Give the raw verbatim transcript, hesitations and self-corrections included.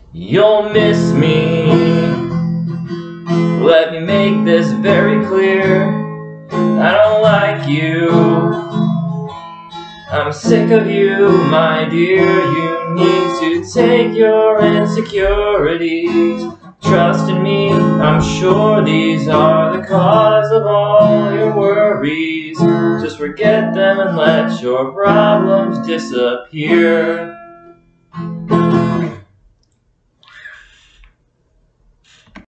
You'll miss me. Let me make this very clear. I don't like you. I'm sick of you, my dear. You need to take your insecurities. Trust in me, I'm sure these are the cause of all your worries. Just forget them and let your problems disappear.